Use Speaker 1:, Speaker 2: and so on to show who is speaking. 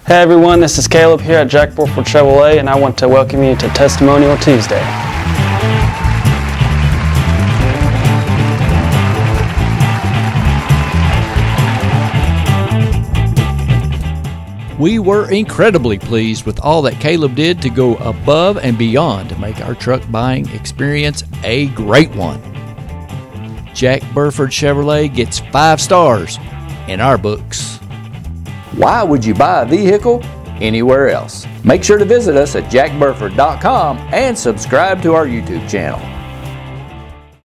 Speaker 1: Hey everyone, this is Caleb here at Jack Burford Chevrolet, and I want to welcome you to Testimonial Tuesday.
Speaker 2: We were incredibly pleased with all that Caleb did to go above and beyond to make our truck buying experience a great one. Jack Burford Chevrolet gets 5 stars in our books.
Speaker 3: Why would you buy a vehicle anywhere else? Make sure to visit us at jackburford.com and subscribe to our YouTube channel.